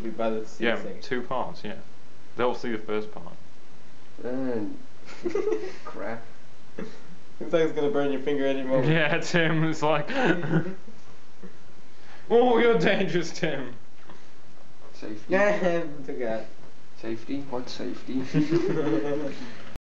be bad at seeing things. 2 parts, yeah. They'll see the first part. Crap. Looks like it's gonna burn your finger any moment. Yeah, Tim, it's like... Oh, you're dangerous, Tim. Safety. Yeah, look at that. Safety? What safety?